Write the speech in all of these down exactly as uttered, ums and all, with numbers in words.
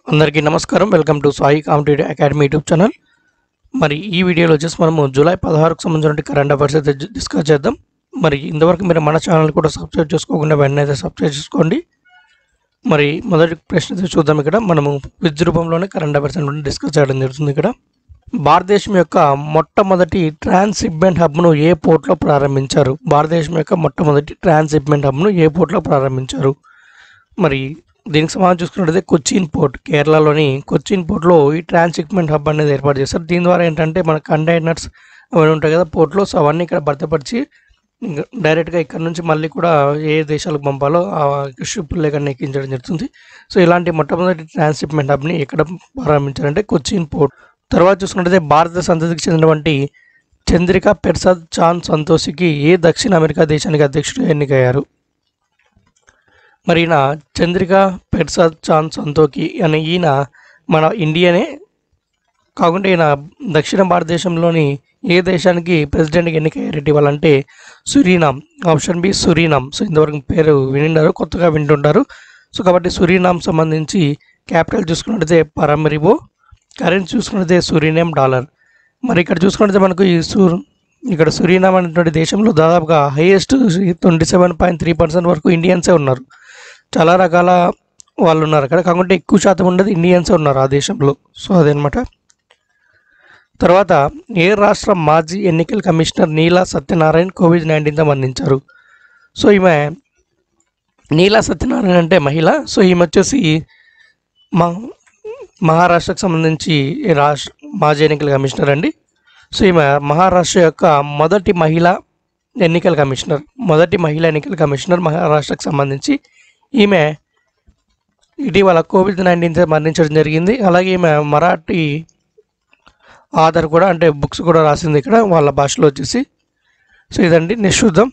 అందరికీ నమస్కారం. Welcome to Sai competitive academy YouTube channel. మరి ఈ వీడియోలో వచ్చేసి మనము జూలై పదహారుకు సంబంధించిన కరెంట్ అఫైర్స్ అయితే డిస్కస్ చేద్దాం. మరి ఇంతవరకు మీరు మన ఛానల్ కూడా సబ్స్క్రైబ్ చేసుకోకుండా వెంటనే అయితే సబ్స్క్రైబ్ చేసుకోండి. మరి మొదటి ప్రశ్న అయితే చూద్దాం. ఇక్కడ మనము క్విజ్ రూపంలోనే కరెంట్ అఫైర్స్ అనేది డిస్కస్ చేయడం జరుగుతుంది. ఇక్కడ భారతదేశం యొక్క మొట్టమొదటి ట్రాన్స్షిప్మెంట్ హబ్ను ఏ పోర్ట్లో ప్రారంభించారు? భారతదేశం యొక్క మొట్టమొదటి ట్రాన్స్షిప్మెంట్ హబ్ను ఏ పోర్ట్లో ప్రారంభించారు? మరి దీనికి సమాధానం చూసుకున్నట్లయితే కొచ్చిన్ పోర్ట్, కేరళలోని కొచ్చిన్ పోర్ట్లో ఈ ట్రాన్స్షిప్మెంట్ హబ్ అనేది ఏర్పాటు చేస్తారు. దీని ద్వారా ఏంటంటే మన కంటైనర్స్ అవన్నీ ఉంటాయి కదా పోర్ట్లో, సో అవన్నీ ఇక్కడ భద్రపరిచి డైరెక్ట్గా ఇక్కడ నుంచి మళ్ళీ కూడా ఏ దేశాలకు పంపాలో ఆ షిప్పులు లేకుండా ఎక్కించడం జరుగుతుంది. సో ఇలాంటి మొట్టమొదటి ట్రాన్స్షిప్మెంట్ హబ్ని ఎక్కడ ప్రారంభించారంటే కొచ్చిన్ పోర్ట్. తర్వాత చూసుకున్నట్లయితే భారత సంతతికి చెందినటువంటి చంద్రిక పెర్సాద్ చాంద్ సంతోషికి ఏ దక్షిణ అమెరికా దేశానికి అధ్యక్షుడు ఎన్నికయ్యారు? మరి ఈయన చంద్రిక పెర్సాద్ చాంద్ సంతోఖి అనే ఈయన మన ఇండియానే కాకుండా ఈయన దక్షిణ భారతదేశంలోని ఏ దేశానికి ప్రెసిడెంట్గా ఎన్నికయ్యారు ఇటీవలంటే Suriname. Option B Suriname. So ఇంతవరకు పేరు వినిండారు, కొత్తగా వింటుంటారు. సో కాబట్టి సురీనామ్ సంబంధించి క్యాపిటల్ చూసుకున్నట్లయితే పరమరిబో, కరెన్సీ చూసుకున్నట్లయితే సురీనేమ్ డాలర్. మరి ఇక్కడ చూసుకున్నట్లయితే మనకు ఈ సూర్ ఇక్కడ సురీనామ్ అనేటువంటి దేశంలో దాదాపుగా highest twenty seven point three percent వరకు ఇండియన్సే ఉన్నారు. చాలా రకాల వాళ్ళు ఉన్నారు అక్కడ, కాకుంటే ఎక్కువ శాతం ఉండేది ఇండియన్సే ఉన్నారు ఆ దేశంలో. సో అదనమాట. తర్వాత ఏ రాష్ట్ర మాజీ ఎన్నికల కమిషనర్ నీలా సత్యనారాయణ కోవిడ్ నైన్టీన్తో మరణించారు? సో ఈమె నీలా సత్యనారాయణ అంటే మహిళ. సో ఈమె వచ్చేసి మా మహారాష్ట్రకు సంబంధించి రాష్ట్ర మాజీ ఎన్నికల కమిషనర్ అండి. సో ఈమె మహారాష్ట్ర యొక్క మొదటి మహిళ ఎన్నికల కమిషనర్ మొదటి మహిళ ఎన్నికల కమిషనర్ మహారాష్ట్రకు సంబంధించి. ఈమె ఇటీవల కోవిడ్ నైన్టీన్తో మరణించడం జరిగింది. అలాగే ఈమె మరాఠీ ఆధార్ కూడా అంటే బుక్స్ కూడా రాసింది ఇక్కడ వాళ్ళ భాషలో వచ్చేసి. సో ఇదండి. నెక్స్ట్ చూద్దాం.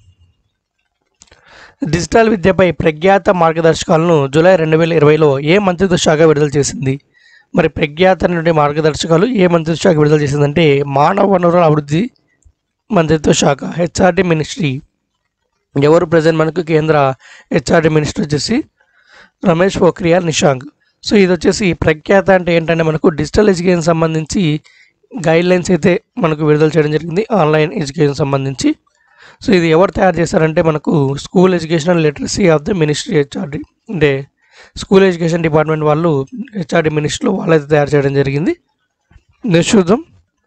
డిజిటల్ విద్యపై ప్రఖ్యాత మార్గదర్శకాలను జూలై రెండు వేల ఇరవైలో ఏ మంత్రిత్వ శాఖ విడుదల చేసింది? మరి ప్రఖ్యాత నుండి మార్గదర్శకాలు ఏ మంత్రిత్వ శాఖ విడుదల చేసిందంటే మానవ వనరుల అభివృద్ధి మంత్రిత్వ శాఖ, హెచ్ఆర్డి మినిస్ట్రీ. ఎవరు ప్రజెంట్ మనకు కేంద్ర హెచ్ఆర్డి మినిస్టర్ వచ్చేసి రమేష్ పోఖ్రియాల్ నిశాంక్. సో ఇది వచ్చేసి ప్రఖ్యాత అంటే ఏంటంటే మనకు డిజిటల్ ఎడ్యుకేషన్ సంబంధించి గైడ్ లైన్స్ అయితే మనకు విడుదల చేయడం జరిగింది ఆన్లైన్ ఎడ్యుకేషన్ సంబంధించి. సో ఇది ఎవరు తయారు చేశారంటే మనకు school education and literacy of the ministry HRD, అంటే స్కూల్ ఎడ్యుకేషన్ డిపార్ట్మెంట్ వాళ్ళు హెచ్ఆర్డి మినిస్ట్రీలో వాళ్ళైతే తయారు చేయడం జరిగింది. నెక్స్ట్ చూద్దాం.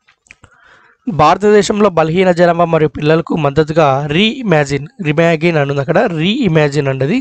భారతదేశంలో బలహీన జనాభా మరియు పిల్లలకు మద్దతుగా రీ ఇమాజిన్ రిమాగిన్ అన్నది అక్కడ రీ ఇమాజిన్ అన్నది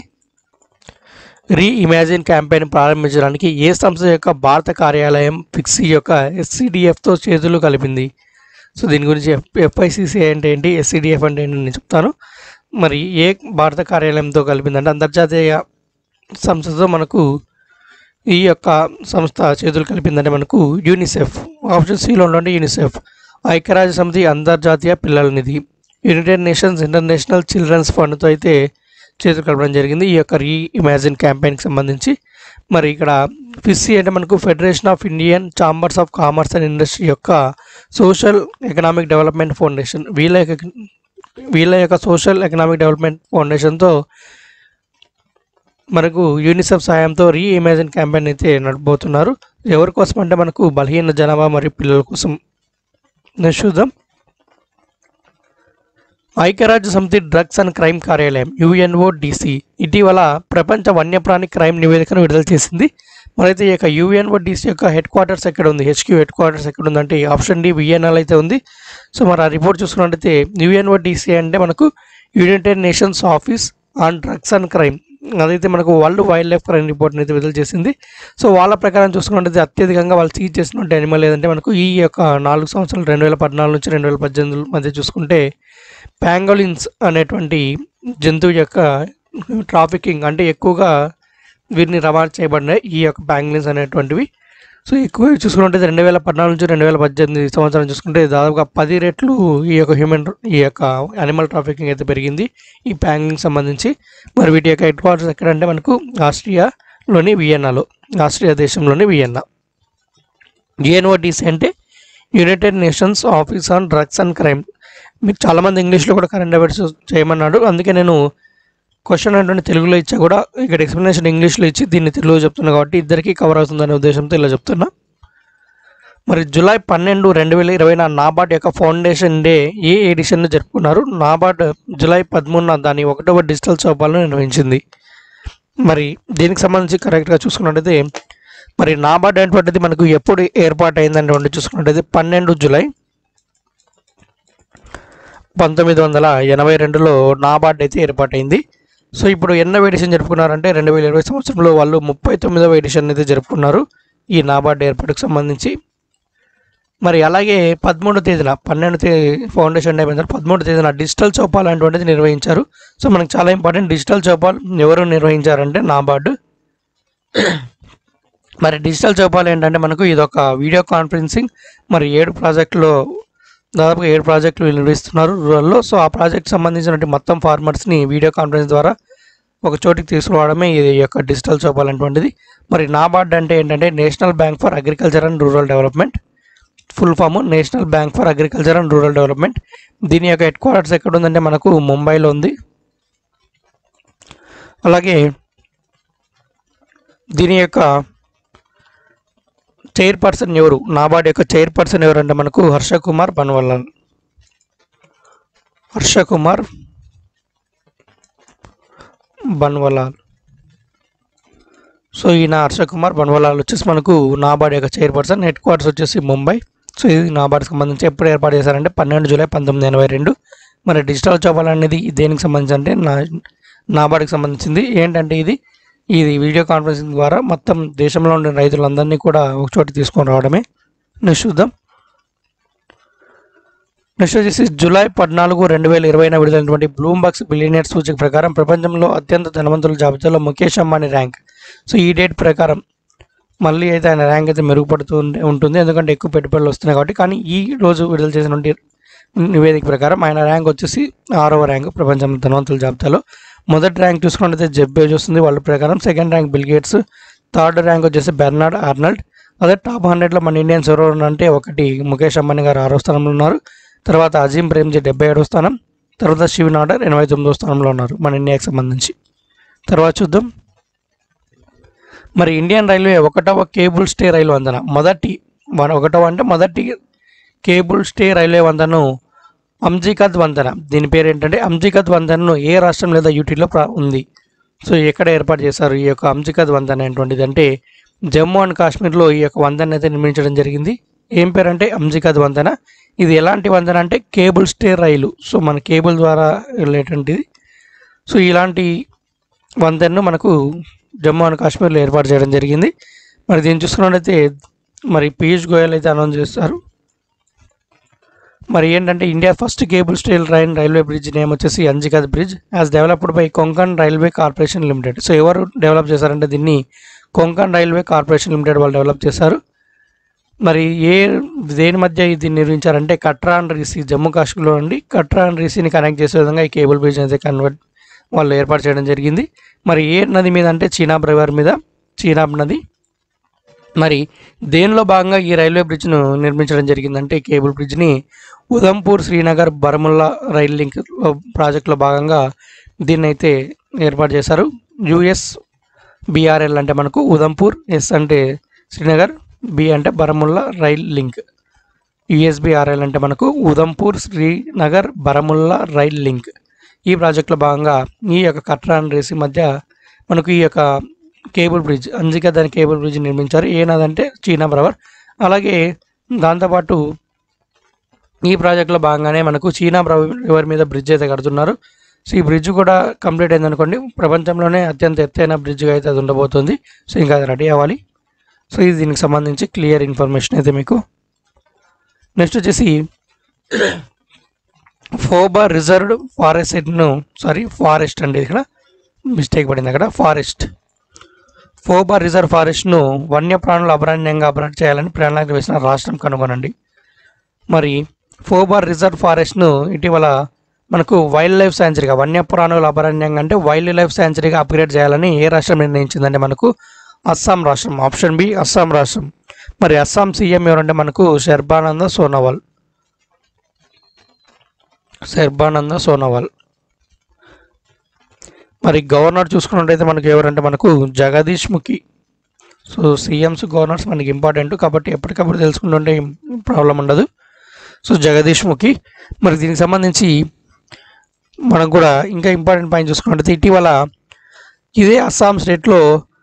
రీ ఇమాజిన్ క్యాంపెయిన్ ప్రారంభించడానికి ఏ సంస్థ యొక్క భారత కార్యాలయం ఫిక్సీ యొక్క ఎస్సీడిఎఫ్తో చేతులు కలిపింది? సో దీని గురించి ఎఫ్ ఎఫ్ఐసిసి అంటే ఏంటి, ఎస్సీడిఎఫ్ అంటే ఏంటి నేను చెప్తాను. మరి ఏ భారత కార్యాలయంతో కలిపిందంటే అంతర్జాతీయ సంస్థతో మనకు ఈ యొక్క సంస్థ చేతులు కలిపిందంటే మనకు యూనిసెఫ్. ఆప్షన్ సిలో ఉండండి యూనిసెఫ్. ఐక్యరాజ్య సమితి అంతర్జాతీయ పిల్లల నిధి, యునైటెడ్ నేషన్స్ ఇంటర్నేషనల్ చిల్డ్రన్స్ ఫండ్తో అయితే చేతులు కలపడం జరిగింది ఈ యొక్క రీ ఇమాజిన్ క్యాంపెయిన్కి సంబంధించి. మరి ఇక్కడ ఫిస్సీ అంటే మనకు federation of Indian chambers of commerce and industry యొక్క సోషల్ ఎకనామిక్ డెవలప్మెంట్ ఫౌండేషన్, వీళ్ళ యొక్క వీళ్ళ యొక్క సోషల్ ఎకనామిక్ డెవలప్మెంట్ ఫౌండేషన్తో మనకు యూనిసెఫ్ సాయంతో రీ ఇమాజిన్ క్యాంపెయిన్ అయితే నడపబోతున్నారు. ఎవరి కోసం అంటే మనకు బలహీన జనాభా మరియు పిల్లల కోసం. నెక్స్ట్ చూద్దాం. ఐక్యరాజ్య సమితి డ్రగ్స్ అండ్ క్రైమ్ కార్యాలయం యుఎన్ఓడిసి ఇటీవల ప్రపంచ వన్యప్రాణి క్రైమ్ నివేదికను విడుదల చేసింది. మరైతే ఈ యొక్క యుఎన్ఓడిసి యొక్క హెడ్ క్వార్టర్స్ ఎక్కడ ఉంది, హెచ్క్యూ హెడ్ క్వార్టర్స్ ఎక్కడ ఉందంటే ఆప్షన్ డి వియన్నాలో అయితే ఉంది. సో మరి ఆ రిపోర్ట్ చూసుకున్నట్టయితే యుఎన్ఓడిసి అంటే మనకు united nations office on drugs and crime, అదైతే మనకు వరల్డ్ వైల్డ్ లైఫ్ క్రైమ్ రిపోర్ట్ని అయితే విడుదల చేసింది. సో వాళ్ళ ప్రకారం చూసుకున్నట్టయితే అత్యధికంగా వాళ్ళు సీజ్ చేసినట్టు అనిమల్ ఏదంటే మనకు ఈ యొక్క నాలుగు సంవత్సరాలు రెండు వేల పద్నాలుగు నుంచి రెండు వేల పద్దెనిమిది మధ్య చూసుకుంటే ప్యాంగోలిన్స్ అనేటువంటి జంతువు యొక్క ట్రాఫికింగ్ అంటే ఎక్కువగా వీరిని రవాణా చేయబడినాయి ఈ యొక్క ప్యాంగోలిన్స్ అనేటువంటివి. సో ఎక్కువ చూసుకున్నట్టయితే రెండు వేల పద్నాలుగు నుంచి రెండు వేల పద్దెనిమిది సంవత్సరం చూసుకుంటే దాదాపుగా పది రెట్లు ఈ యొక్క హ్యూమన్ ఈ యొక్క యానిమల్ ట్రాఫికింగ్ అయితే పెరిగింది ఈ ప్యాంగోలిన్కి సంబంధించి. మరి వీటి యొక్క హెడ్ క్వార్టర్స్ ఎక్కడంటే మనకు ఆస్ట్రియాలోని వియన్నాలో, ఆస్ట్రియా దేశంలోని వియన్నా. యుఎన్ఓడిసి అంటే united nations office on drugs and crime. మీకు చాలామంది ఇంగ్లీష్లో కూడా కరెంట్ అఫైర్స్ చేయమన్నాడు, అందుకే నేను క్వశ్చన్ ఏంటంటే తెలుగులో ఇచ్చా కూడా ఇక్కడ ఎక్స్ప్లెనేషన్ ఇంగ్లీష్లో ఇచ్చి దీన్ని తెలుగులో చెప్తున్నా కాబట్టి ఇద్దరికి కవర్ అవుతుందనే ఉద్దేశంతో ఇలా చెప్తున్నా. మరి జూలై పన్నెండు రెండు వేల ఇరవైన నాబార్డ్ యొక్క ఫౌండేషన్ డే ఏ ఎడిషన్ను జరుపుకున్నారు? నాబార్డ్ జూలై పదమూడున దాని ఒకటవ డిజిటల్ చౌపాలను నిర్వహించింది. మరి దీనికి సంబంధించి కరెక్ట్గా చూసుకున్నట్టయితే మరి నాబార్డ్ అనేటువంటిది మనకు ఎప్పుడు ఏర్పాటు అయిందని చూసుకున్నట్టయితే పన్నెండు జూలై పంతొమ్మిది వందల ఎనభై రెండులో నాబార్డ్ అయితే ఏర్పాటైంది. సో ఇప్పుడు ఎన్నో ఎడిషన్ జరుపుకున్నారంటే రెండు వేల ఇరవై సంవత్సరంలో వాళ్ళు ముప్పై తొమ్మిదవ ఎడిషన్ అయితే జరుపుకున్నారు ఈ నాబార్డ్ ఏర్పాటుకు సంబంధించి. మరి అలాగే పదమూడవ తేదీన పన్నెండు తేదీ ఫౌండేషన్ డే అయిన పదమూడవ తేదీన డిజిటల్ చౌపాల్ అనేటువంటిది నిర్వహించారు. సో మనకు చాలా ఇంపార్టెంట్, డిజిటల్ చౌపాల్ ఎవరు నిర్వహించారంటే నాబార్డ్. మరి డిజిటల్ చౌపాల్ ఏంటంటే మనకు ఇది ఒక వీడియో కాన్ఫరెన్సింగ్, మరి ఏడు ప్రాజెక్టులో దాదాపుగా ఏడు ప్రాజెక్టులు నిర్వహిస్తున్నారు రూరల్లో. సో ఆ ప్రాజెక్ట్ సంబంధించినటువంటి మొత్తం ఫార్మర్స్ని వీడియో కాన్ఫరెన్స్ ద్వారా ఒక చోటికి తీసుకురావడమే ఇది యొక్క డిజిటల్ చౌపాల్ అనేటువంటిది. మరి నాబార్డ్ అంటే ఏంటంటే national bank for agriculture and rural development, full form national bank for agriculture and rural development. దీని యొక్క హెడ్ క్వార్టర్స్ ఎక్కడ ఉందంటే మనకు ముంబైలో ఉంది. అలాగే దీని యొక్క చైర్పర్సన్ ఎవరు? నాబార్డ్ యొక్క చైర్పర్సన్ ఎవరంటే మనకు హర్ష కుమార్ బన్వలాల్. హర్ష కుమార్ బన్వలాల్. సో ఈయన హర్ష కుమార్ బన్వలాల్ వచ్చేసి మనకు నాబార్డ్ యొక్క చైర్పర్సన్, హెడ్ క్వార్టర్స్ వచ్చేసి ముంబై. సో ఇది నాబార్డ్కి సంబంధించి ఎప్పుడు ఏర్పాటు చేశారంటే పన్నెండు జూలై పంతొమ్మిది ఎనభై రెండు. మరి డిజిటల్ చౌపాల్ అనేది దేనికి సంబంధించి అంటే నా నాబార్డ్కి సంబంధించింది. ఏంటంటే ఇది ఇది వీడియో కాన్ఫరెన్సింగ్ ద్వారా మొత్తం దేశంలో ఉండే రైతులందరినీ కూడా ఒక చోట తీసుకొని రావడమే. నెక్స్ట్ చూద్దాం. నెక్స్ట్ వచ్చేసి జూలై పద్నాలుగు రెండు వేల ఇరవైన విడుదలైనటువంటి బ్లూంబర్గ్ బిలియనియర్ సూచిక ప్రకారం ప్రపంచంలో అత్యంత ధనవంతుల జాబితాలో ముఖేష్ అంబానీ ర్యాంక్. సో ఈ డేట్ ప్రకారం మళ్ళీ అయితే ఆయన ర్యాంక్ అయితే మెరుగుపడుతూ ఉంటుంది, ఎందుకంటే ఎక్కువ పెట్టుబడులు వస్తున్నాయి కాబట్టి. కానీ ఈ రోజు విడుదల చేసినటువంటి నివేదిక ప్రకారం ఆయన ర్యాంక్ వచ్చేసి ఆరవ ర్యాంక్ ప్రపంచంలో ధనవంతుల జాబితాలో. మొదటి ర్యాంక్ చూసుకున్నట్లయితే జెఫ్ బెజోస్ ఉంది వాళ్ళ ప్రకారం, second rank Bill Gates, third rank వచ్చేసి బెర్నార్డ్ ఆర్నాల్డ్. అదే టాప్ హండ్రెడ్లో మన ఇండియన్స్ ఎవరు అంటే ఒకటి ముఖేష్ అంబానీ గారు ఆరో స్థానంలో ఉన్నారు, తర్వాత అజీం ప్రేమ్జీ డెబ్బై ఏడవ స్థానం, తర్వాత శివ్ నాడర్ ఎనభై తొమ్మిదవ స్థానంలో ఉన్నారు మన ఇండియాకి సంబంధించి. తర్వాత చూద్దాం. మరి ఇండియన్ రైల్వే ఒకటవ కేబుల్ స్టే రైలు వంతెన మొదటి ఒకటవ అంటే మొదటి కేబుల్ స్టే రైల్వే వంతెనను అమ్జికద్ వంతెన, దీని పేరు ఏంటంటే అమ్జికద్ వంతెనను ఏ రాష్ట్రం లేదా యూటీలో ఉంది? సో ఎక్కడ ఏర్పాటు చేశారు ఈ యొక్క అమ్జికద్ వంతెన అనేటువంటిది అంటే జమ్మూ అండ్ కాశ్మీర్లో ఈ యొక్క వంతెన అయితే నిర్మించడం జరిగింది. ఏం పేరు అంటే అమ్జికద్ వంతెన. ఇది ఎలాంటి వంతెన అంటే కేబుల్ స్టే రైలు, సో మన కేబుల్ ద్వారా వెళ్ళేటువంటిది. సో ఇలాంటి వంతెనను మనకు జమ్మూ అండ్ కాశ్మీర్లో ఏర్పాటు చేయడం జరిగింది. మరి దీన్ని చూసుకున్నట్లయితే మరి పీయూష్ గోయల్ అయితే అనౌన్స్ చేస్తారు. మరి ఏంటంటే India first cable stay rail railway bridge name వచ్చేసి Anjikhad bridge as developed by Konkan Railway Corporation Limited. So ఎవరు డెవలప్ చేశారంటే దీన్ని కొంకన్ రైల్వే కార్పొరేషన్ లిమిటెడ్ వాళ్ళు డెవలప్ చేశారు. మరి ఏ దేని మధ్య ఇది నిర్మించారంటే కట్రా అండ్ రీసీ, జమ్మూ కాశ్మీర్లో నుండి కట్రా అండ్ రీసీని కనెక్ట్ చేసే విధంగా ఈ కేబుల్ బ్రిడ్జ్ అయితే కన్వర్ట్ వాళ్ళు ఏర్పాటు చేయడం జరిగింది. మరి ఏ నది మీద అంటే చీనాబ్ రివర్ మీద, చీనాబ్ నది. మరి దేనిలో భాగంగా ఈ రైల్వే బ్రిడ్జ్ను నిర్మించడం జరిగిందంటే కేబుల్ బ్రిడ్జ్ని ఉదంపూర్ శ్రీనగర్ బరముల్లా రైల్ లింక్ ప్రాజెక్టులో భాగంగా దీన్ని అయితే ఏర్పాటు చేశారు. యుఎస్ బిఆర్ఎల్ అంటే మనకు ఉదంపూర్, ఎస్ అంటే శ్రీనగర్, బి అంటే బరముల్లా రైల్ లింక్. యుఎస్బిఆర్ఎల్ అంటే మనకు ఉదంపూర్ శ్రీనగర్ బరముల్లా రైల్ లింక్. ఈ ప్రాజెక్టులో భాగంగా ఈ యొక్క కట్రా అండ్ రేసి మధ్య మనకు ఈ యొక్క కేబుల్ బ్రిడ్జ్ అంజికద్ అనే కేబుల్ బ్రిడ్జ్ నిర్మించారు. ఏనాదంటే చీనాబ్ రివర్. అలాగే దాంతోపాటు ఈ ప్రాజెక్టులో భాగంగానే మనకు చీనాబ్ రివర్ మీద బ్రిడ్జ్ అయితే కడుతున్నారు. సో ఈ బ్రిడ్జ్ కూడా కంప్లీట్ అయిందనుకోండి ప్రపంచంలోనే అత్యంత ఎత్తైన బ్రిడ్జ్గా అయితే అది ఉండబోతుంది. సో ఇంకా అది రెడీ అవ్వాలి. సో ఇది దీనికి సంబంధించి క్లియర్ ఇన్ఫర్మేషన్ అయితే మీకు. నెక్స్ట్ వచ్చేసి ఫోబా రిజర్వ్డ్ ఫారెస్ట్ను సారీ ఫారెస్ట్ అండి, ఇక్కడ మిస్టేక్ పడింది అక్కడ, ఫారెస్ట్ ఫోబా రిజర్వ్ ఫారెస్ట్ను వన్యప్రాణుల అభయారణ్యంగా అభివృద్ధి చేయాలని ప్రణాళిక వేసిన రాష్ట్రం కనుగొనండి. మరి ఫోబా రిజర్వ్ ఫారెస్ట్ను ఇటీవల మనకు వైల్డ్ లైఫ్ శాంచురీగా, వన్యప్రాణుల అభయారణ్యంగా అంటే వైల్డ్ లైఫ్ శాంచురీగా అప్గ్రేడ్ చేయాలని ఏ రాష్ట్రం నిర్ణయించిందంటే మనకు అస్సాం రాష్ట్రం. ఆప్షన్ బి అస్సాం రాష్ట్రం. మరి అస్సాం సీఎం ఎవరంటే మనకు సర్బానంద సోనోవాల్. సర్బానంద సోనోవాల్. మరి గవర్నర్ చూసుకున్నట్టయితే మనకు ఎవరంటే మనకు Jagdish Mukhi. So CMs governors మనకి ఇంపార్టెంట్ కాబట్టి ఎప్పటికప్పుడు తెలుసుకుంటుంటే ప్రాబ్లం ఉండదు. సో జగదీష్ ముఖి. మరి దీనికి సంబంధించి మనం కూడా ఇంకా ఇంపార్టెంట్ పాయింట్ చూసుకున్నట్టయితే ఇటీవల ఇదే అస్సాం స్టేట్లో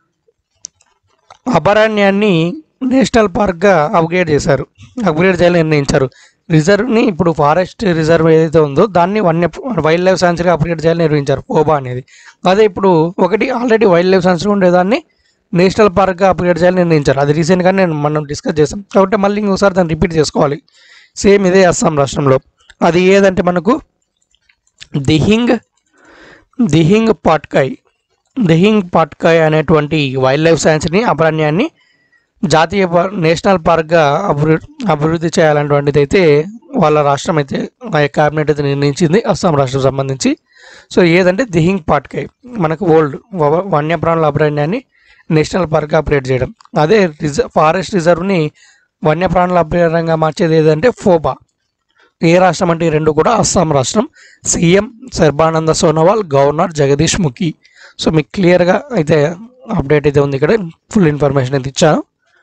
అభయారణ్యాన్ని నేషనల్ పార్క్గా అప్గ్రేడ్ చేశారు, అప్గ్రేడ్ చేయాలని నిర్ణయించారు. రిజర్వ్ని ఇప్పుడు ఫారెస్ట్ రిజర్వ్ ఏదైతే ఉందో దాన్ని వన్య వైల్డ్ లైఫ్ సాంచురీగా అప్గ్రేడ్ చేయాలని నిర్వహించారు, పోబా అనేది. అదే ఇప్పుడు ఒకటి ఆల్రెడీ వైల్డ్ లైఫ్ సాంచురీ ఉండేదాన్ని నేషనల్ పార్క్గా అప్గ్రేడ్ చేయాలని నిర్ణయించారు. అది రీసెంట్గా నేను మనం డిస్కస్ చేసాం కాబట్టి మళ్ళీ ఇంకోసారి దాన్ని రిపీట్ చేసుకోవాలి. సేమ్ ఇదే అస్సాం రాష్ట్రంలో. అది ఏదంటే మనకు దిహింగ్ దిహింగ్ పాట్కాయ్ దిహింగ్ పాట్కాయ్ అనేటువంటి వైల్డ్ లైఫ్ సాంచురీని అభయారణ్యాన్ని జాతీయ నేషనల్ పార్క్గా అభివృద్ధి అభివృద్ధి చేయాలనేటువంటిది అయితే వాళ్ళ రాష్ట్రం అయితే ఆ క్యాబినెట్ అయితే నిర్ణయించింది అస్సాం రాష్ట్రం సంబంధించి. సో ఏదంటే దిహింగ్ పాట్కాయ్ మనకు ఓల్డ్ వన్యప్రాణుల అభయారణ్యాన్ని నేషనల్ పార్క్గా అప్గ్రేడ్ చేయడం. అదే రిజర్వ్ ఫారెస్ట్ రిజర్వ్ని వన్యప్రాణుల అభయారణ్యంగా మార్చేది ఏదంటే ఫోబా. ఏ రాష్ట్రం అంటే ఈ రెండు కూడా అస్సాం రాష్ట్రం. CM Sarbananda Sonowal, governor Jagdish Mukhi. So మీకు క్లియర్గా అయితే అప్డేట్ అయితే ఉంది, ఇక్కడ ఫుల్ ఇన్ఫర్మేషన్ అయితే ఇచ్చాను.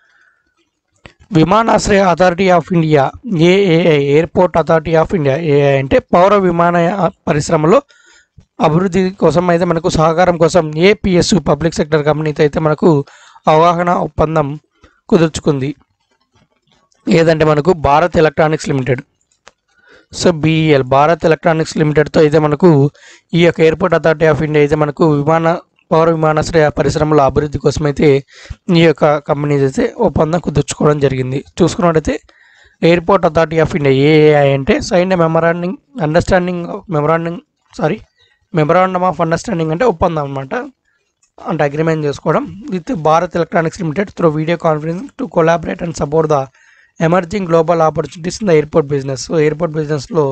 విమానాశ్రయ authority of India AAI, airport authority of India AI అంటే పౌర విమాన పరిశ్రమలో అభివృద్ధి కోసం అయితే మనకు సహకారం కోసం ఏపీఎస్ పబ్లిక్ సెక్టర్ కంపెనీతో అయితే మనకు అవగాహన ఒప్పందం కుదుర్చుకుంది. ఏదంటే మనకు Bharat electronics limited. So BEL Bharat electronics లిమిటెడ్తో అయితే మనకు ఈ యొక్క ఎయిర్పోర్ట్ అథారిటీ ఆఫ్ ఇండియా అయితే మనకు విమాన పౌర విమానాశ్రయ పరిశ్రమల అభివృద్ధి కోసం అయితే ఈ యొక్క కంపెనీస్ అయితే ఒప్పందం కుదుర్చుకోవడం జరిగింది. చూసుకున్నట్టయితే airport authority of India AAI అంటే sign memorandum understanding memorandum sorry memorandum of understanding అంటే ఒప్పందం అనమాట, అంటే అగ్రిమెంట్ చేసుకోవడం with Bharat electronics limited through video conference to collaborate and support the emerging global opportunities in the airport business. So airport బిజినెస్లో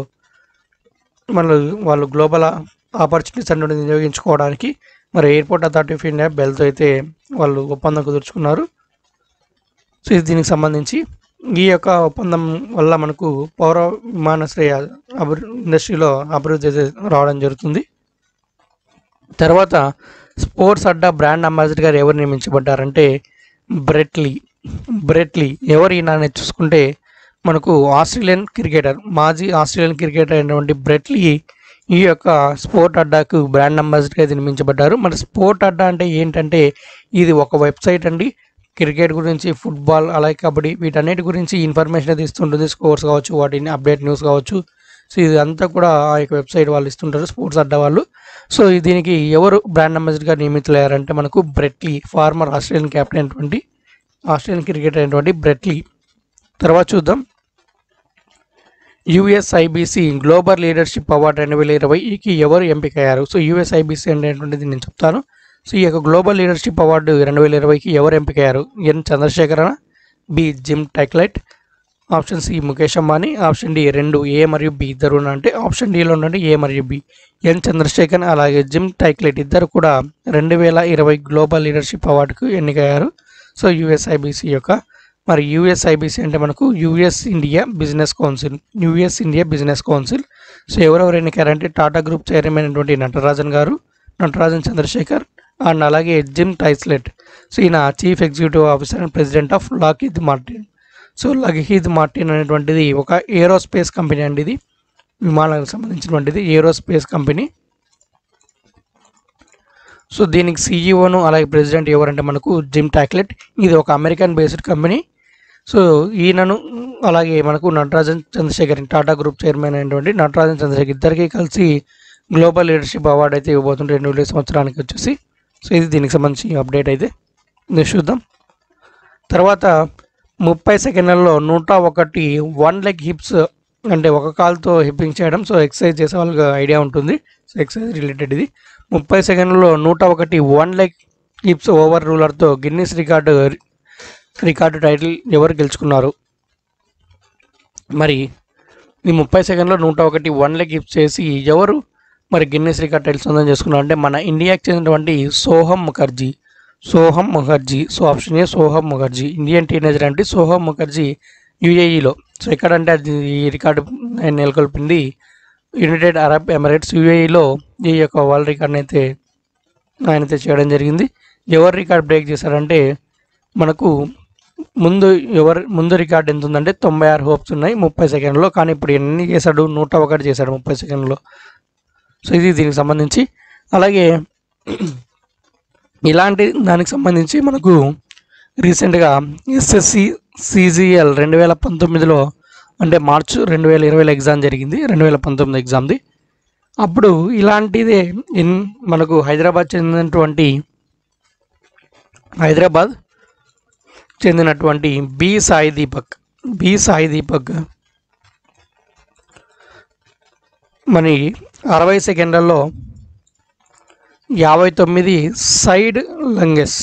మన వాళ్ళు global opportunities అనేది వినియోగించుకోవడానికి మరి ఎయిర్పోర్ట్ అథారిటీ ఆఫ్ ఇండియా బెల్తో అయితే వాళ్ళు ఒప్పందం కుదుర్చుకున్నారు. సో ఇది దీనికి సంబంధించి ఈ యొక్క ఒప్పందం వల్ల మనకు పౌర విమానాశ్రయ అభివృద్ధి ఇండస్ట్రీలో అభివృద్ధి అయితే రావడం జరుగుతుంది. తర్వాత స్పోర్ట్స్ అడ్డా బ్రాండ్ అంబాసిడర్ గారు ఎవరు నియమించబడ్డారంటే బ్రెట్లీ. బ్రెట్లీ ఎవరు ఈయన చూసుకుంటే మనకు ఆస్ట్రేలియన్ క్రికెటర్, మాజీ ఆస్ట్రేలియన్ క్రికెటర్ అయినటువంటి బ్రెట్లీ ఈ యొక్క స్పోర్ట్ అడ్డాకు బ్రాండ్ అంబాసిడర్గా నిర్మించబడ్డారు. మరి స్పోర్ట్ అడ్డా అంటే ఏంటంటే ఇది ఒక వెబ్సైట్ అండి, క్రికెట్ గురించి, ఫుట్బాల్, అలాగే కబడ్డీ వీటన్నిటి గురించి ఇన్ఫర్మేషన్ అయితే ఇస్తుంటుంది. స్కోర్స్ కావచ్చు, వాటిని అప్డేట్ న్యూస్ కావచ్చు. సో ఇది అంతా కూడా ఆ యొక్క వెబ్సైట్ వాళ్ళు ఇస్తుంటారు, స్పోర్ట్స్ అడ్డా వాళ్ళు. సో దీనికి ఎవరు బ్రాండ్ అంబాసిడర్గా నియమితులయ్యారంటే మనకు బ్రెట్లీ, ఫార్మర్ ఆస్ట్రేలియన్ కెప్టెన్ అయినటువంటి ఆస్ట్రేలియన్ క్రికెటర్ అయినటువంటి బ్రెట్లీ. తర్వాత చూద్దాం యుఎస్ఐబిసి గ్లోబల్ లీడర్షిప్ అవార్డు రెండు వేల ఇరవైకి ఎవరు ఎంపికయ్యారు. సో యుఎస్ఐబిసి అనేటువంటిది నేను చెప్తాను. సో ఈ యొక్క గ్లోబల్ లీడర్షిప్ అవార్డు రెండు వేల ఇరవైకి ఎవరు ఎంపికయ్యారు? N Chandrasekaran, B Jim Taiclet, option C Mukesh Ambani, option D రెండు ఏ మరియు బి ఇద్దరు అంటే ఆప్షన్ డిలో ఉండండి ఏ మరియు బి. ఎన్ చంద్రశేఖరన్ అలాగే జిమ్ టైక్లైట్ ఇద్దరు కూడా రెండు వేల ఇరవై గ్లోబల్ లీడర్షిప్ అవార్డుకు ఎన్నికయ్యారు. సో యుఎస్ఐబిసి యొక్క మరి యుఎస్ఐబిసి అంటే మనకు US India business council, US India business council. So ఎవరెవరు ఎన్నికయ్యారంటే టాటా గ్రూప్ చైర్మన్ అయినటువంటి నటరాజన్ గారు, నటరాజన్ చంద్రశేఖర్ అండ్ అలాగే జిమ్ టైక్లైట్. సో ఈయన chief executive officer and president of Lockheed Martin. So Lockheed Martin అనేటువంటిది ఒక ఏరోస్పేస్ కంపెనీ అండి, ఇది విమానాలకు సంబంధించినటువంటిది ఏరోస్పేస్ కంపెనీ. సో దీనికి సీఈఓను అలాగే ప్రెసిడెంట్ ఎవరంటే మనకు జిమ్ టైక్లైట్. ఇది ఒక అమెరికన్ బేస్డ్ కంపెనీ. సో ఈయనను అలాగే మనకు నటరాజన్ చంద్రశేఖర్ టాటా గ్రూప్ చైర్మన్ అయినటువంటి నటరాజన్ చంద్రశేఖర్ ఇద్దరికి కలిసి గ్లోబల్ లీడర్షిప్ అవార్డు అయితే ఇవ్వబోతుంది రెండు వేల సంవత్సరానికి వచ్చేసి. సో ఇది దీనికి సంబంధించి అప్డేట్ అయితే నేను చూద్దాం. తర్వాత ముప్పై సెకండ్లలో నూట ఒకటి వన్ లెగ్ హిప్స్ అంటే ఒక కాల్తో హిప్పింగ్ చేయడం. సో ఎక్సర్సైజ్ చేసే వాళ్ళకి ఐడియా ఉంటుంది. సో ఎక్సర్సైజ్ రిలేటెడ్ ఇది. ముప్పై సెకండ్లలో నూట ఒకటి వన్ లెగ్ హిప్స్ ఓవర్ రూలర్తో గిన్నిస్ రికార్డు రికార్డు టైటిల్ ఎవరు గెలుచుకున్నారు? మరి ఈ ముప్పై సెకండ్లో నూట ఒకటి వన్ లెగ్ హిప్స్ చేసి ఎవరు మరి గిన్నిస్ రికార్డ్ టైటిల్ సొంతం చేసుకున్నారు అంటే మన ఇండియాకి చెందినటువంటి సోహం ముఖర్జీ. సోహం ముఖర్జీ. సో ఆప్షన్ ఏ సోహం ముఖర్జీ. ఇండియన్ టీనేజర్ అంటే సోహం ముఖర్జీ యూఏఈలో. సో ఎక్కడంటే అది ఈ రికార్డు నెలకొల్పింది యునైటెడ్ అరబ్ ఎమిరేట్స్ యూఏఈలో ఈ యొక్క వరల్డ్ రికార్డ్ని అయితే ఆయనైతే చేయడం జరిగింది. ఎవరు రికార్డ్ బ్రేక్ చేశారంటే మనకు ముందు ఎవరు ముందు రికార్డ్ ఎంత ఉందంటే తొంభై ఆరు హోప్స్ ఉన్నాయి ముప్పై సెకండ్లో, కానీ ఇప్పుడు ఎన్ని చేశాడు నూట ఒకటి చేశాడు ముప్పై సెకండ్లో. సో ఇది దీనికి సంబంధించి. అలాగే ఇలాంటి దానికి సంబంధించి మనకు రీసెంట్గా ఎస్ఎస్సి సిజిఎల్ రెండు వేల పంతొమ్మిదిలో అంటే మార్చ్ రెండు వేల ఇరవైలో ఎగ్జామ్ జరిగింది, రెండు వేల పంతొమ్మిది ఎగ్జామ్ది. అప్పుడు ఇలాంటిదే ఇన్ మనకు హైదరాబాద్ చెందినటువంటి హైదరాబాద్ చెందినటువంటి బి సాయి దీపక్ బి సాయి దీపక్ మరి అరవై సెకండ్లలో యాభై తొమ్మిది side lunges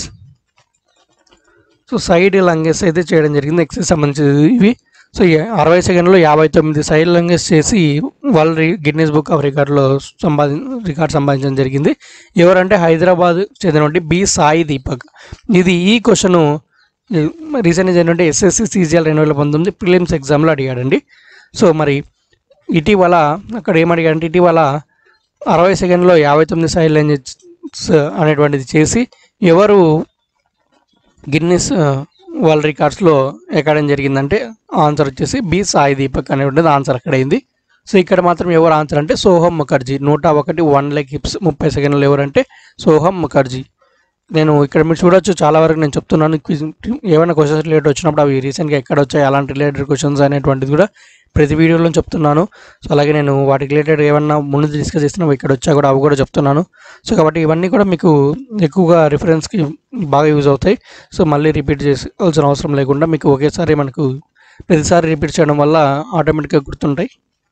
so side lunges అయితే చేయడం జరిగింది ఎక్సైజ్ సంబంధించి ఇవి. సో అరవై సెకండ్లో యాభై తొమ్మిది సైడ్ లంగెస్ చేసి వరల్డ్ గిన్నెస్ బుక్ ఆఫ్ రికార్డులో సంపాది రికార్డ్ సంపాదించడం జరిగింది. ఎవరంటే హైదరాబాద్ చెందినటువంటి బి సాయి దీపక్. ఇది ఈ క్వశ్చన్ రీసెంట్గా జరిగినటువంటి ఎస్ఎస్సి సిజిఎల్ రెండు వేల పంతొమ్మిది ప్రిలిమ్స్ ఎగ్జామ్లో అడిగాడండి. సో మరి ఇటీవల అక్కడ ఏమడిగాడంటే ఇటీవల అరవై సెకండ్లో యాభై తొమ్మిది సైడ్ లంగెస్ అనేటువంటిది చేసి ఎవరు గిన్నెస్ వరల్డ్ రికార్డ్స్లో ఎక్కడం జరిగిందంటే ఆన్సర్ వచ్చేసి బి సాయి దీపక్ అనేటువంటిది ఆన్సర్ అక్కడ అయింది. సో ఇక్కడ మాత్రం ఎవరు ఆన్సర్ అంటే సోహం ముఖర్జీ. నూట ఒకటి వన్ లెగ్ హిప్స్ ముప్పై సెకండ్లు ఎవరంటే సోహం ముఖర్జీ. నేను ఇక్కడ మీరు చూడొచ్చు చాలా వరకు నేను చెప్తున్నాను, ఏమైనా క్వశ్చన్స్ రిలేటెడ్ వచ్చినప్పుడు అవి రీసెంట్గా ఎక్కడ వచ్చాయి అలాంటి రిలేటెడ్ క్వశ్చన్స్ అనేటువంటిది కూడా ప్రతి వీడియోలో చెప్తున్నాను. సో అలాగే నేను వాటికి రిలేటెడ్ ఏమన్నా ముందు డిస్కస్ చేస్తున్నా ఇక్కడ వచ్చా కూడా అవి కూడా చెప్తున్నాను. సో కాబట్టి ఇవన్నీ కూడా మీకు ఎక్కువగా రిఫరెన్స్కి బాగా యూజ్ అవుతాయి. సో మళ్ళీ రిపీట్ చేయాల్సిన అవసరం లేకుండా మీకు ఒకేసారి మనకు ప్రతిసారి రిపీట్ చేయడం వల్ల ఆటోమేటిక్గా గుర్తుంటాయి.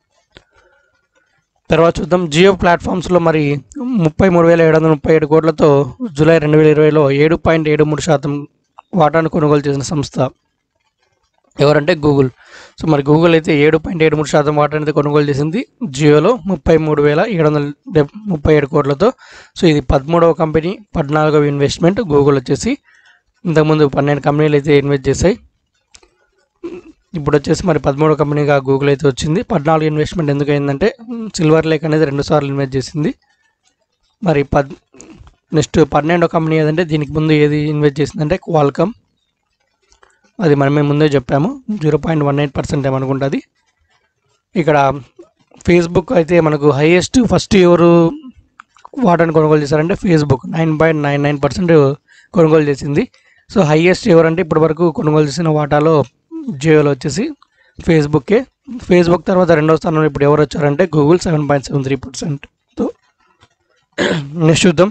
తర్వాత చూద్దాం. జియో ప్లాట్ఫామ్స్లో మరి ముప్పై మూడు వేల ఏడు వందల ముప్పై ఏడు కోట్లతో జూలై రెండు వేల ఇరవైలో ఏడు పాయింట్ ఏడు మూడు శాతం వాటాను కొనుగోలు చేసిన సంస్థ ఎవరంటే గూగుల్. సో మరి గూగుల్ అయితే ఏడు పాయింట్ ఏడు మూడు శాతం వాటా అనేది కొనుగోలు చేసింది జియోలో ముప్పై మూడు వేల ఏడు వందల ముప్పై ఏడు కోట్లతో. సో ఇది పదమూడవ కంపెనీ, పద్నాలుగవ ఇన్వెస్ట్మెంట్. గూగుల్ వచ్చేసి ఇంతకుముందు పన్నెండు కంపెనీలు అయితే ఇన్వెస్ట్ చేశాయి, ఇప్పుడు వచ్చేసి మరి పదమూడవ కంపెనీగా గూగుల్ అయితే వచ్చింది. పద్నాలుగు ఇన్వెస్ట్మెంట్ ఎందుకు అయిందంటే సిల్వర్ లేక్ అనేది రెండు సార్లు ఇన్వెస్ట్ చేసింది. మరి పద్ నెక్స్ట్ పన్నెండో కంపెనీ ఏదంటే దీనికి ముందు ఏది ఇన్వెస్ట్ చేసిందంటే క్వాల్కమ్, అది మనమే ముందే చెప్పాము, zero point one eight percent ఏమనుకుంటుంది. ఇక్కడ ఫేస్బుక్ అయితే మనకు హైయెస్ట్ ఫస్ట్ ఎవరు వాటాను కొనుగోలు చేశారంటే Facebook nine point nine nine percent కొనుగోలు చేసింది. సో హైయెస్ట్ ఎవరంటే ఇప్పటి వరకు కొనుగోలు చేసిన వాటాలో జియోలో వచ్చేసి ఫేస్బుక్కే. ఫేస్బుక్ తర్వాత రెండవ స్థానంలో ఇప్పుడు ఎవరు వచ్చారంటే Google seven point seven three పర్సెంట్తో. నెక్స్ట్ చూద్దాం.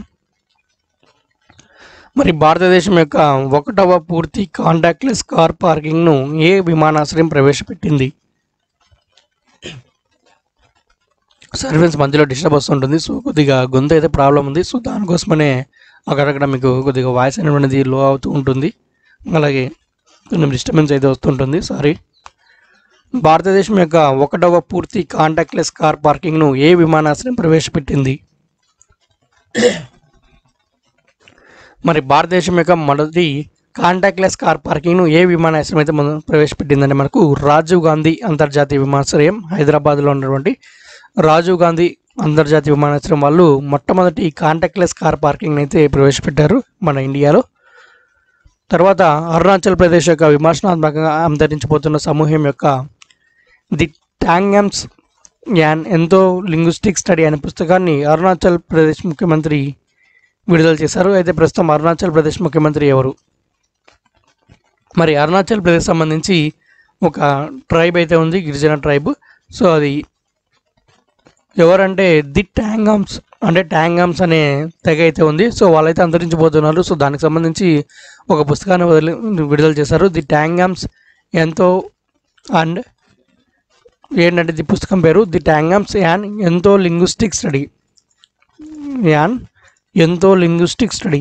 మరి భారతదేశం యొక్క ఒకటవ పూర్తి కాంటాక్ట్లెస్ కార్ పార్కింగ్ను ఏ విమానాశ్రయం ప్రవేశపెట్టింది? సర్వీస్ మధ్యలో డిస్టర్బ్ వస్తుంటుంది, సో కొద్దిగా గొంతు అయితే ప్రాబ్లం ఉంది. సో దానికోసమనే అక్కడక్కడ మీకు కొద్దిగా వాయిస్ అనేటువంటిది లో అవుతూ ఉంటుంది, అలాగే కొంచెం డిస్టర్బెన్స్ అయితే వస్తుంటుంది, సారీ. భారతదేశం యొక్క ఒకటవ పూర్తి కాంటాక్ట్లెస్ కార్ పార్కింగ్ను ఏ విమానాశ్రయం ప్రవేశపెట్టింది? మరి భారతదేశం యొక్క మొదటి కాంటాక్ట్లెస్ కార్ పార్కింగ్ను ఏ విమానాశ్రయం అయితే మనం ప్రవేశపెట్టిందంటే మనకు రాజీవ్ గాంధీ అంతర్జాతీయ విమానాశ్రయం, హైదరాబాద్లో ఉన్నటువంటి రాజీవ్ గాంధీ అంతర్జాతీయ విమానాశ్రయం వాళ్ళు మొట్టమొదటి కాంటాక్ట్లెస్ కార్ పార్కింగ్ అయితే ప్రవేశపెట్టారు మన ఇండియాలో. తర్వాత అరుణాచల్ ప్రదేశ్ యొక్క విమర్శనాత్మకంగా అంతరించిపోతున్న సమూహం యొక్క the Tangams an ethnolinguistic study అనే పుస్తకాన్ని అరుణాచల్ ప్రదేశ్ ముఖ్యమంత్రి విడుదల చేశారు. అయితే ప్రస్తుతం అరుణాచల్ ప్రదేశ్ ముఖ్యమంత్రి ఎవరు? మరి అరుణాచల్ ప్రదేశ్ సంబంధించి ఒక ట్రైబ్ అయితే ఉంది, గిరిజన ట్రైబ్. సో అది ఎవరంటే ది ట్యాంగమ్స్ అంటే ట్యాంగమ్స్ అనే తెగ అయితే ఉంది. సో వాళ్ళైతే అంతరించిపోతున్నారు. సో దానికి సంబంధించి ఒక పుస్తకాన్ని వదిలి విడుదల చేశారు, ది ట్యాంగమ్స్ ఎంతో అండ్ ఏంటంటే ది పుస్తకం పేరు the ట్యాంగమ్స్ an ethnolinguistic study an ethnolinguistic study.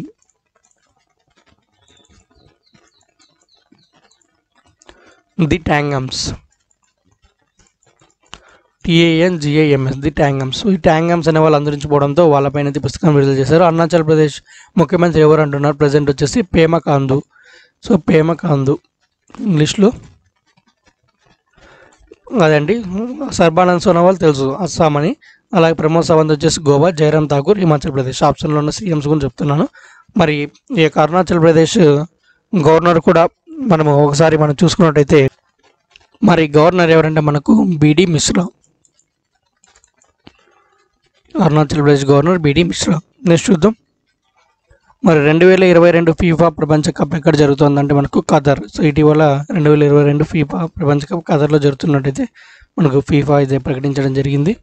The ట్యాంగమ్స్ టిఏఎన్జిఏఎంఎస్ the ట్యాంగమ్స్. ఈ ట్యాంగమ్స్ అనే వాళ్ళు అంతరించిపోవడంతో వాళ్ళపైన పుస్తకం విడుదల చేశారు. అరుణాచల్ ప్రదేశ్ ముఖ్యమంత్రి ఎవరు అంటున్నారు ప్రజెంట్ వచ్చేసి పేమా ఖాండు. సో పేమా ఖాండు ఇంగ్లీష్లో అదండి. సర్బానంద్ సోనోవాల్ తెలుసు అస్సాం అని, అలాగే ప్రమోద్ సావంత్ వచ్చేసి గోవా, జయరామ్ ఠాకూర్ హిమాచల్ ప్రదేశ్. ఆప్షన్లో ఉన్న సీఎంస్ గురించి చెప్తున్నాను. మరి ఈ యొక్క అరుణాచల్ ప్రదేశ్ గవర్నర్ కూడా మనము ఒకసారి మనం చూసుకున్నట్టయితే మరి గవర్నర్ ఎవరంటే మనకు B D Mishra. Arunachal Pradesh governor B D Mishra. Next చూద్దాం. మరి రెండు వేల ఇరవై రెండు ఫీఫా ప్రపంచ కప్ ఎక్కడ జరుగుతుందంటే మనకు ఖతర్. సో ఇటీవల రెండు వేల ఇరవై రెండు ఫీఫా ప్రపంచ కప్ ఖతర్లో జరుగుతున్నట్టయితే మనకు ఫీఫా అయితే ప్రకటించడం జరిగింది.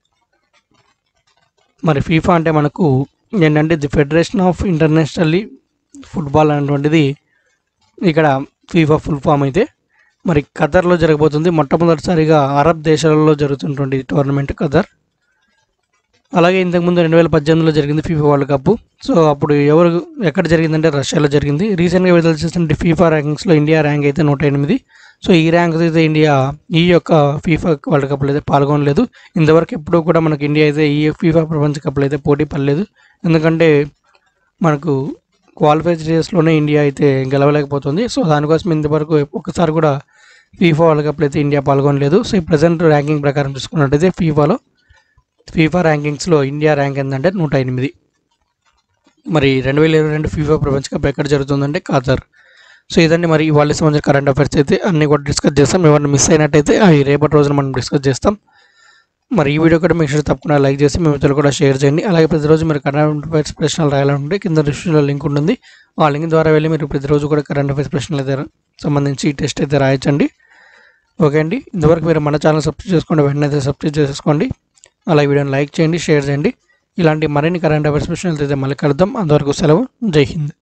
మరి ఫీఫా అంటే మనకు ఏంటంటే the federation of internationally football అనేటువంటిది ఇక్కడ ఫీఫా ఫుల్ ఫామ్ అయితే మరి ఖతర్లో జరగబోతుంది. మొట్టమొదటిసారిగా అరబ్ దేశాలలో జరుగుతున్నటువంటి టోర్నమెంట్ ఖతర్. అలాగే ఇంతకుముందు రెండు వేల పద్దెనిమిదిలో జరిగింది ఫీఫా వరల్డ్ కప్. సో అప్పుడు ఎవరు ఎక్కడ జరిగిందంటే రష్యాలో జరిగింది. రీసెంట్గా విడుదల చేసిన ఫీఫా ర్యాంకింగ్స్లో ఇండియా ర్యాంక్ అయితే నూట ఎనిమిది. సో ఈ ర్యాంక్ అయితే ఇండియా ఈ యొక్క ఫీఫా వరల్డ్ కప్లో అయితే పాల్గొనలేదు. ఇంతవరకు ఎప్పుడూ కూడా మనకు ఇండియా అయితే ఈ ఫీఫా ప్రపంచ కప్లో అయితే పోటీ పడలేదు. ఎందుకంటే మనకు క్వాలిఫై స్టేజ్లోనే ఇండియా అయితే గెలవలేకపోతుంది. సో దానికోసం ఇంతవరకు ఒక్కసారి కూడా ఫీఫా వరల్డ్ కప్లో అయితే ఇండియా పాల్గొనలేదు. సో ఈ ప్రజెంట్ ర్యాంకింగ్ ప్రకారం చూసుకున్నట్టయితే ఫీఫాలో ఫీఫా ర్యాంకింగ్స్లో ఇండియా ర్యాంక్ ఏంటంటే నూట ఎనిమిది. మరి రెండు వేల ఇరవై రెండు ఫీఫా ప్రపంచ కప్ ఎక్కడ జరుగుతుందంటే ఖతర్. సో ఇదండి మరి వాళ్ళకి సంబంధించిన కరెంట్ అఫైర్స్ అయితే అన్నీ కూడా డిస్కస్ చేస్తాం. ఎవరైనా మిస్ అయినట్టయితే అవి రేపటి రోజున మనం డిస్కస్ చేస్తాం. మరి ఈ వీడియో కూడా మీకు తప్పకుండా లైక్ చేసి మీ మిత్రులు కూడా షేర్ చేయండి. అలాగే ప్రతిరోజు మీరు కరెంట్ అఫైర్స్ ప్రశ్నలు రాయాలంటే కింద డిస్క్రిప్షన్లో లింక్ ఉంటుంది. ఆ లింక్ ద్వారా వెళ్ళి మీరు ప్రతిరోజు కూడా కరెంట్ అఫైర్స్ ప్రశ్నలు అయితే సంబంధించి టెస్ట్ అయితే రాయొచ్చండి. ఓకే అండి. ఇంతవరకు మీరు మన ఛానల్ సబ్స్క్రైబ్ చేసుకోండి, వెంటనే అయితే సబ్స్క్రైబ్ చేసుకోండి. అలాగే వీడియోని లైక్ చేయండి, షేర్ చేయండి. ఇలాంటి మరిన్ని కరెంట్ అఫైర్స్ ప్రశ్నలు అయితే మళ్ళీ కలుద్దాం. అంతవరకు సెలవు. జై హింద్.